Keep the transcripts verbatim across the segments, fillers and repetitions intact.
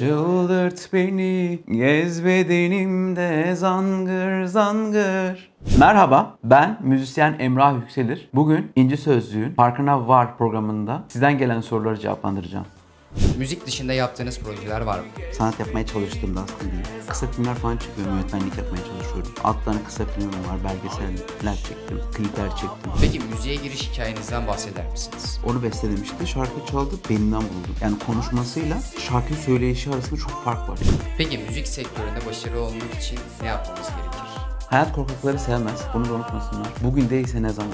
Çıldırt beni, gez bedenimde zangır zangır. Merhaba, ben müzisyen Emrah Yükselir. Bugün İnci Sözlüğün Farkına Var programında sizden gelen soruları cevaplandıracağım. Müzik dışında yaptığınız projeler var mı? Sanat yapmaya çalıştığımda aslında değil. Kısa filmler falan çekiyorum, yönetmenlik yapmaya çalışıyorum. Alt tane kısa filmim var, belgeseller çektim, klipler çektim. Peki müziğe giriş hikayenizden bahseder misiniz? Onu bestelemişti, şarkı çaldı, benimden buldu. Yani konuşmasıyla şarkı söyleyişi arasında çok fark var. Peki müzik sektöründe başarılı olmak için ne yapmamız gerekir? Hayat korkakları sevmez, bunu da unutmasınlar. Bugün değilse ne zaman?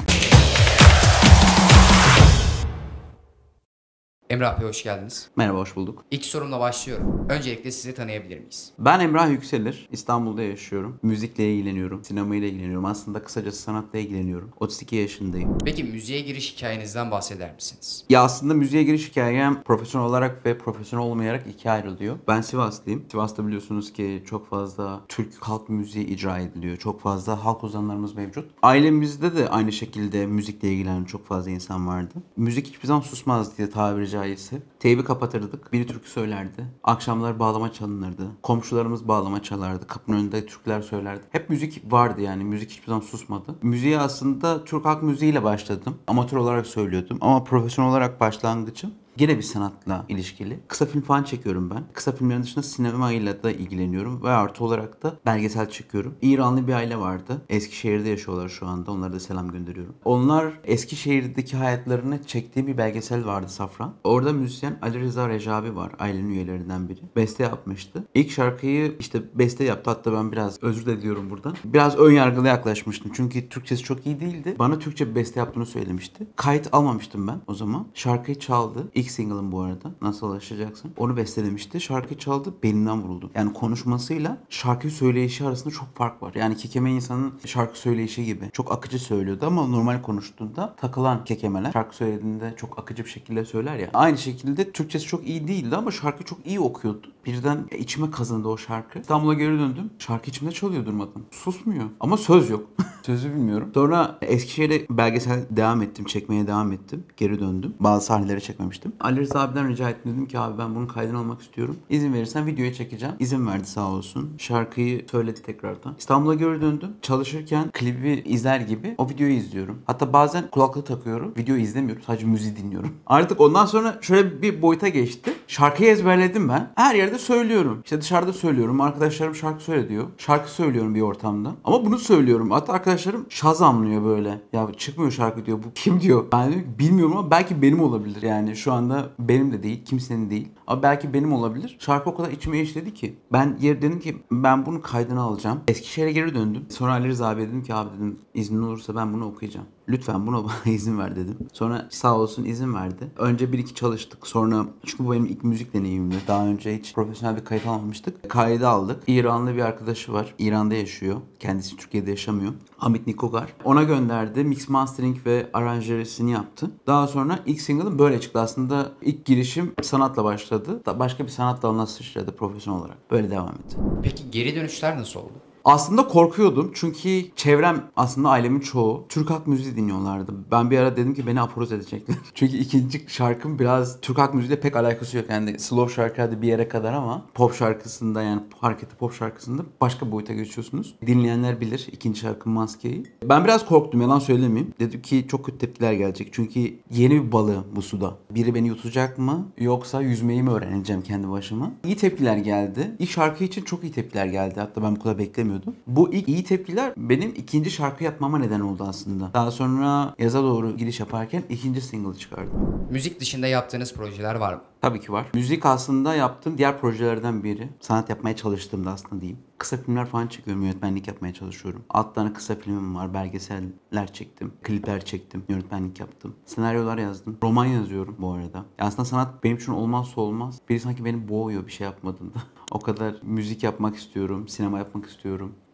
Emrah Bey hoş geldiniz. Merhaba, hoş bulduk. İlk sorumla başlıyorum. Öncelikle sizi tanıyabilir miyiz? Ben Emrah Yükselir. İstanbul'da yaşıyorum. Müzikle ilgileniyorum. Sinemayla ilgileniyorum. Aslında kısacası sanatla ilgileniyorum. otuz iki yaşındayım. Peki müziğe giriş hikayenizden bahseder misiniz? Ya aslında müziğe giriş hikayem profesyonel olarak ve profesyonel olmayarak ikiye ayrılıyor. Ben Sivaslıyım. Sivas'ta biliyorsunuz ki çok fazla Türk halk müziği icra ediliyor. Çok fazla halk ozanlarımız mevcut. Ailemizde de aynı şekilde müzikle ilgilenen çok fazla insan vardı. Müzik hiçbir zaman susmaz diye tabiri caizse. Teybi kapatırdık. Biri türkü söylerdi. Akşamlar bağlama çalınırdı. Komşularımız bağlama çalardı. Kapının önünde türküler söylerdi. Hep müzik vardı yani. Müzik hiçbir zaman susmadı. Müziğe aslında Türk halk müziğiyle başladım. Amatör olarak söylüyordum. Ama profesyonel olarak başlangıcım gene bir sanatla ilişkili. Kısa film falan çekiyorum ben. Kısa filmlerin dışında sinemayla da ilgileniyorum ve artı olarak da belgesel çekiyorum. İranlı bir aile vardı. Eskişehir'de yaşıyorlar şu anda. Onlara da selam gönderiyorum. Onlar Eskişehir'deki hayatlarını çektiğim bir belgesel vardı, Safran. Orada müzisyen Ali Rıza Recabi var. Ailenin üyelerinden biri. Beste yapmıştı. İlk şarkıyı işte beste yaptı. Hatta ben biraz özür de diliyorum buradan. Biraz ön yargılı yaklaşmıştım. Çünkü Türkçesi çok iyi değildi. Bana Türkçe bir beste yaptığını söylemişti. Kayıt almamıştım ben o zaman. Şarkıyı çaldı. İlk single'ım bu arada. Nasıl Alışacaksın? Onu bestelemişti. Şarkı çaldı. Belimden vuruldu. Yani konuşmasıyla şarkı söyleyişi arasında çok fark var. Yani kekeme insanın şarkı söyleyişi gibi. Çok akıcı söylüyordu ama normal konuştuğunda takılan kekemeler. Şarkı söylediğinde çok akıcı bir şekilde söyler ya. Aynı şekilde Türkçesi çok iyi değildi ama şarkı çok iyi okuyordu. Birden içime kazındı o şarkı. İstanbul'a geri döndüm. Şarkı içimde çalıyor durmadan. Susmuyor. Ama söz yok. Sözü bilmiyorum. Sonra Eskişehir'e belgesel devam ettim. Çekmeye devam ettim. Geri döndüm. Bazı sahneleri çekmemiştim. Ali Rıza abiden rica ettim. Dedim ki abi ben bunun kaydını almak istiyorum. İzin verirsen videoya çekeceğim. İzin verdi sağ olsun. Şarkıyı söyledi tekrardan. İstanbul'a geri döndüm. Çalışırken klibi izler gibi o videoyu izliyorum. Hatta bazen kulaklığı takıyorum. Videoyu izlemiyorum. Sadece müziği dinliyorum. Artık ondan sonra şöyle bir boyuta geçti. Şarkıyı ezberledim ben. Her yerde söylüyorum. İşte dışarıda söylüyorum. Arkadaşlarım şarkı söyle diyor. Şarkı söylüyorum bir ortamda. Ama bunu söylüyorum. Hatta arkadaşlarım şazamlıyor böyle. Ya çıkmıyor şarkı diyor. Bu kim diyor. Ben diyorum, bilmiyorum ama belki benim olabilir yani. Şu anda benim de değil. Kimsenin değil. Ama belki benim olabilir. Şarkı o kadar içime işledi ki. Ben yer dedim ki ben bunun kaydını alacağım. Eskişehir'e geri döndüm. Sonra Ali Rıza abi dedim ki abi dedim iznin olursa ben bunu okuyacağım. Lütfen buna bana izin ver dedim. Sonra sağ olsun izin verdi. Önce bir iki çalıştık. Sonra çünkü bu benim ilk müzik deneyimimdi. Daha önce hiç profesyonel bir kayıt almamıştık. Kaydı aldık. İranlı bir arkadaşı var. İran'da yaşıyor. Kendisi Türkiye'de yaşamıyor. Hamit Nikogar. Ona gönderdi. Mix mastering ve aranjesini yaptı. Daha sonra ilk single'ım böyle çıktı. Aslında ilk girişim sanatla başladı. Başka bir sanat dalına sıçradı profesyonel olarak. Böyle devam etti. Peki geri dönüşler nasıl oldu? Aslında korkuyordum çünkü çevrem aslında ailemin çoğu Türk halk müziği dinliyorlardı. Ben bir ara dedim ki beni aforoz edecekler. Çünkü ikinci şarkım biraz Türk halk müziğiyle pek alakası yok. Yani slow şarkı hadi bir yere kadar ama pop şarkısında yani hareketli pop şarkısında başka boyuta geçiyorsunuz. Dinleyenler bilir ikinci şarkım Maskeyi. Ben biraz korktum, yalan söylemeyeyim. Dedim ki çok kötü tepkiler gelecek. Çünkü yeni bir balığım bu suda. Biri beni yutacak mı yoksa yüzmeyi mi öğreneceğim kendi başıma? İyi tepkiler geldi. İlk şarkı için çok iyi tepkiler geldi. Hatta ben bu kadar beklemiyordum. Bu ilk iyi tepkiler benim ikinci şarkı yapmama neden oldu aslında. Daha sonra yaza doğru giriş yaparken ikinci single çıkardım. Müzik dışında yaptığınız projeler var mı? Tabii ki var. Müzik aslında yaptığım diğer projelerden biri. Sanat yapmaya çalıştığımda aslında diyeyim. Kısa filmler falan çekiyorum. Yönetmenlik yapmaya çalışıyorum. Alt tane kısa filmim var. Belgeseller çektim. Klipler çektim. Yönetmenlik yaptım. Senaryolar yazdım. Roman yazıyorum bu arada. Ya aslında sanat benim için olmazsa olmaz. Biri sanki beni boğuyor bir şey yapmadığında. O kadar müzik yapmak istiyorum. Sinema yapmak istiyorum.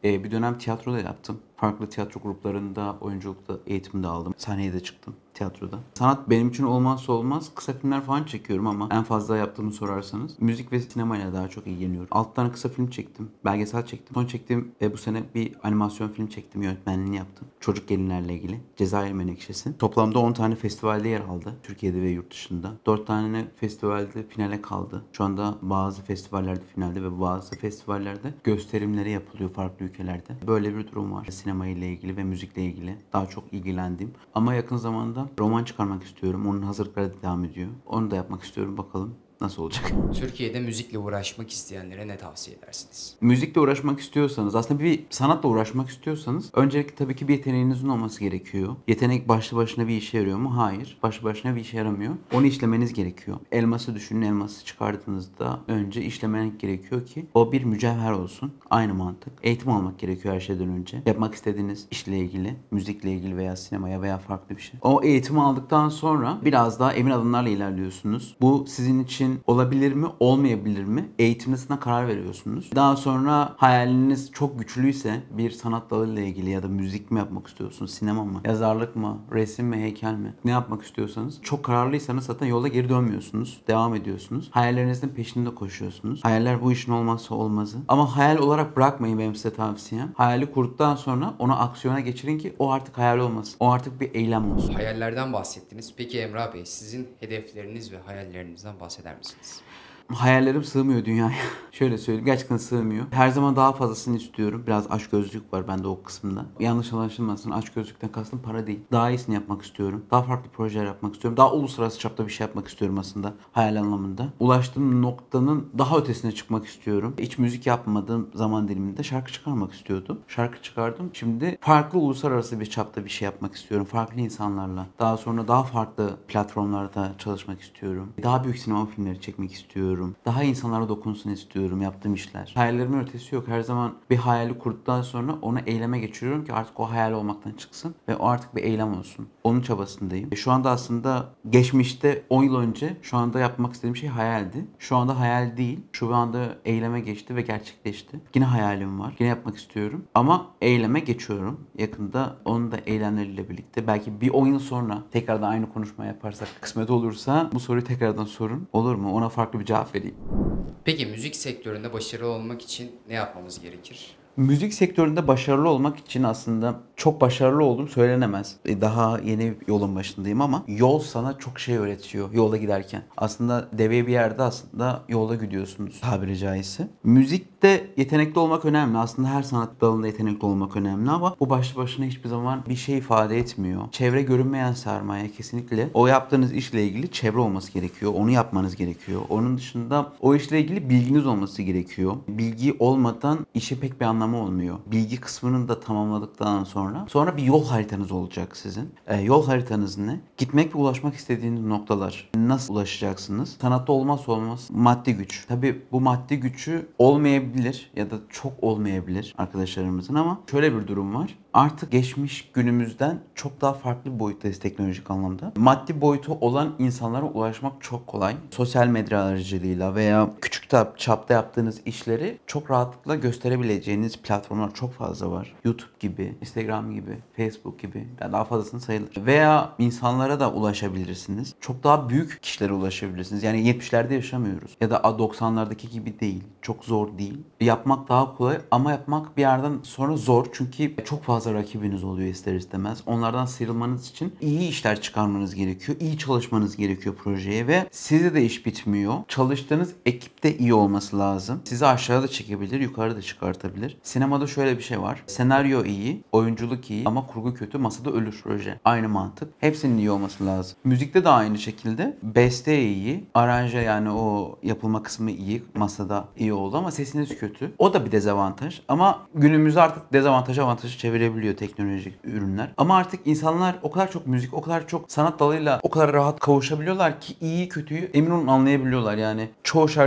Ee, bir dönem tiyatro da yaptım. Farklı tiyatro gruplarında oyunculukta eğitimde aldım. Sahneye de çıktım tiyatroda. Sanat benim için olmazsa olmaz. Kısa filmler falan çekiyorum ama en fazla yaptığımı sorarsanız müzik ve sinemayla daha çok ilgileniyorum. altı tane kısa film çektim. Belgesel çektim. Son çektiğim e, bu sene bir animasyon film çektim. Yönetmenliğini yaptım. Çocuk gelinlerle ilgili. Cezayir Menekşesi. Toplamda on tane festivalde yer aldı. Türkiye'de ve yurt dışında. dört tane festivalde finale kaldı. Şu anda bazı festivallerde finalde ve bazı festivallerde gösterimleri yapılıyor farklı ülkelerde. Böyle bir durum var. Sinema ile ilgili ve müzikle ilgili daha çok ilgilendiğim. Ama yakın zamanda roman çıkarmak istiyorum. Onun hazırlıkları da devam ediyor. Onu da yapmak istiyorum. Bakalım nasıl olacak? Türkiye'de müzikle uğraşmak isteyenlere ne tavsiye edersiniz? Müzikle uğraşmak istiyorsanız, aslında bir sanatla uğraşmak istiyorsanız öncelikle tabii ki bir yeteneğinizin olması gerekiyor. Yetenek başlı başına bir işe yarıyor mu? Hayır. Başlı başına bir işe yaramıyor. Onu işlemeniz gerekiyor. Elması düşünün, elması çıkardığınızda önce işlemek gerekiyor ki o bir mücevher olsun. Aynı mantık. Eğitim almak gerekiyor her şeyden önce. Yapmak istediğiniz işle ilgili, müzikle ilgili veya sinemaya veya farklı bir şey. O eğitimi aldıktan sonra biraz daha emin adımlarla ilerliyorsunuz. Bu sizin için olabilir mi, olmayabilir mi? Eğitimdesine karar veriyorsunuz. Daha sonra hayaliniz çok güçlüyse bir sanat dalıyla ilgili ya da müzik mi yapmak istiyorsunuz, sinema mı, yazarlık mı, resim mi, heykel mi? Ne yapmak istiyorsanız çok kararlıysanız zaten yolda geri dönmüyorsunuz. Devam ediyorsunuz. Hayallerinizin peşinde koşuyorsunuz. Hayaller bu işin olmazsa olmazı. Ama hayal olarak bırakmayın, benim size tavsiyem. Hayali kurduktan sonra onu aksiyona geçirin ki o artık hayal olmasın. O artık bir eylem olsun. Hayallerden bahsettiniz. Peki Emrah Bey, sizin hedefleriniz ve hayallerinizden bahseder misiniz? Hayallerim sığmıyor dünyaya. Şöyle söyleyeyim, gerçekten sığmıyor. Her zaman daha fazlasını istiyorum. Biraz açgözlülük var bende o kısımda. Yanlış anlaşılmasın, açgözlükten kastım para değil. Daha iyisini yapmak istiyorum. Daha farklı projeler yapmak istiyorum. Daha uluslararası çapta bir şey yapmak istiyorum aslında hayal anlamında. Ulaştığım noktanın daha ötesine çıkmak istiyorum. Hiç müzik yapmadığım zaman diliminde şarkı çıkarmak istiyordum. Şarkı çıkardım. Şimdi farklı uluslararası bir çapta bir şey yapmak istiyorum. Farklı insanlarla. Daha sonra daha farklı platformlarda çalışmak istiyorum. Daha büyük sinema filmleri çekmek istiyorum. Daha insanlara dokunsun istiyorum yaptığım işler. Hayallerimin ötesi yok. Her zaman bir hayali kurduktan sonra onu eyleme geçiriyorum ki artık o hayal olmaktan çıksın ve o artık bir eylem olsun. Onun çabasındayım. Şu anda aslında geçmişte on yıl önce şu anda yapmak istediğim şey hayaldi. Şu anda hayal değil. Şu anda eyleme geçti ve gerçekleşti. Yine hayalim var. Yine yapmak istiyorum. Ama eyleme geçiyorum. Yakında onun da eylemleriyle birlikte belki bir on yıl sonra tekrardan aynı konuşma yaparsak, kısmet olursa bu soruyu tekrardan sorun. Olur mu? Ona farklı bir cevap vereyim. Peki müzik sektöründe başarılı olmak için ne yapmamız gerekir? Müzik sektöründe başarılı olmak için aslında çok başarılı oldum söylenemez. E, Daha yeni yolun başındayım ama yol sana çok şey öğretiyor yolda giderken. Aslında deve bir yerde aslında yolda gidiyorsunuz tabiri caizse. Müzikte yetenekli olmak önemli. Aslında her sanat dalında yetenekli olmak önemli ama bu başlı başına hiçbir zaman bir şey ifade etmiyor. Çevre görünmeyen sermaye kesinlikle. O yaptığınız işle ilgili çevre olması gerekiyor. Onu yapmanız gerekiyor. Onun dışında o işle ilgili bilginiz olması gerekiyor. Bilgi olmadan işe pek bir anlamı olmuyor. Bilgi kısmını da tamamladıktan sonra sonra bir yol haritanız olacak sizin. E, yol haritanız ne? Gitmek ve ulaşmak istediğiniz noktalar. Nasıl ulaşacaksınız? Sanatta olmazsa olmaz maddi güç. Tabii bu maddi gücü olmayabilir ya da çok olmayabilir arkadaşlarımızın ama şöyle bir durum var. Artık geçmiş günümüzden çok daha farklı bir boyuttayız teknolojik anlamda. Maddi boyutu olan insanlara ulaşmak çok kolay. Sosyal medya aracılığıyla veya küçük çapta yaptığınız işleri çok rahatlıkla gösterebileceğiniz platformlar çok fazla var. YouTube gibi, Instagram gibi, Facebook gibi, yani daha fazlasını sayılır. Veya insanlara da ulaşabilirsiniz. Çok daha büyük kişilere ulaşabilirsiniz. Yani yetmişlerde yaşamıyoruz. Ya da doksanlardaki gibi değil. Çok zor değil. Yapmak daha kolay ama yapmak bir yerden sonra zor. Çünkü çok fazla rakibiniz oluyor ister istemez. Onlardan sıyrılmanız için iyi işler çıkarmanız gerekiyor. İyi çalışmanız gerekiyor projeye ve size de iş bitmiyor. Çalıştığınız ekipte iyi olması lazım. Sizi aşağıda çekebilir, yukarıda çıkartabilir. Sinemada şöyle bir şey var. Senaryo iyi, oyunculuk iyi ama kurgu kötü, masada ölür proje. Aynı mantık. Hepsinin iyi olması lazım. Müzikte de aynı şekilde. Beste iyi, aranje yani o yapılma kısmı iyi, masada iyi oldu ama sesiniz kötü. O da bir dezavantaj ama günümüzde artık dezavantaj avantajı çevirebiliyor teknolojik ürünler. Ama artık insanlar o kadar çok müzik, o kadar çok sanat dalıyla o kadar rahat kavuşabiliyorlar ki iyi kötüyü emin olun anlayabiliyorlar yani. Çoğu şarkıda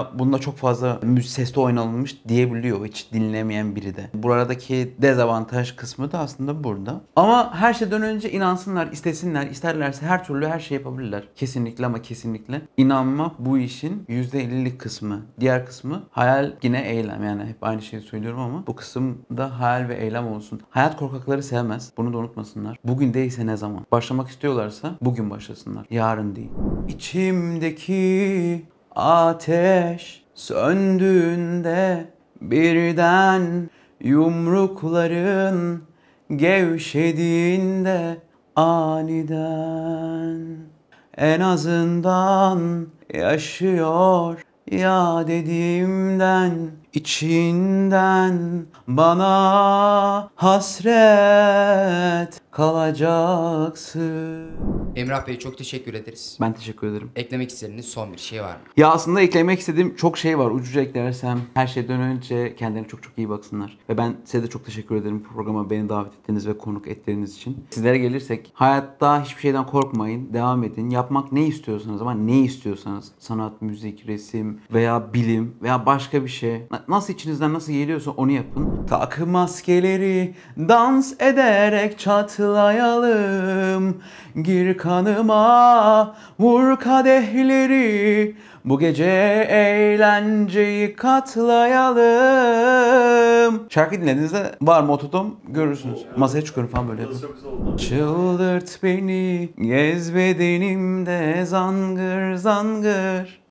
Burada bunda çok fazla müzik sesli oynanılmış diyebiliyor hiç dinlemeyen biri de. Buradaki dezavantaj kısmı da aslında burada. Ama her şeyden önce inansınlar, istesinler, isterlerse her türlü her şey yapabilirler. Kesinlikle ama kesinlikle. İnanmak bu işin yüzde ellilik kısmı. Diğer kısmı hayal yine eylem. Yani hep aynı şeyi söylüyorum ama bu kısımda hayal ve eylem olsun. Hayat korkakları sevmez. Bunu da unutmasınlar. Bugün değilse ne zaman? Başlamak istiyorlarsa bugün başlasınlar. Yarın değil. İçimdeki ateş söndüğünde birden yumrukların gevşediğinde aniden en azından yaşıyor ya dediğimden içinden bana hasret kalacaksın. Emrah Bey çok teşekkür ederiz. Ben teşekkür ederim. Eklemek istediğiniz son bir şey var mı? Ya aslında eklemek istediğim çok şey var. Ucuca eklersem her şeyden önce kendilerine çok çok iyi baksınlar. Ve ben size de çok teşekkür ederim bu programa beni davet ettiğiniz ve konuk ettiğiniz için. Sizlere gelirsek hayatta hiçbir şeyden korkmayın. Devam edin. Yapmak ne istiyorsanız ama ne istiyorsanız sanat, müzik, resim veya bilim veya başka bir şey. Nasıl içinizden nasıl geliyorsa onu yapın. Tak maskeleri dans ederek çatlayalım. Gir kanıma vur kadehleri. Bu gece eğlenceyi katlayalım. Şarkı dinlediğinizde var mı ototom görürsünüz. Masaya çıkıyorum falan böyle yapıyorum. Çıldırt beni, gez bedenimde zangır zangır.